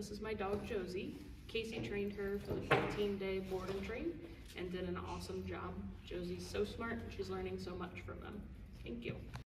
this is my dog, Josie. Casey trained her for the 15-day board and train and did an awesome job. Josie's so smart and she's learning so much from them. Thank you.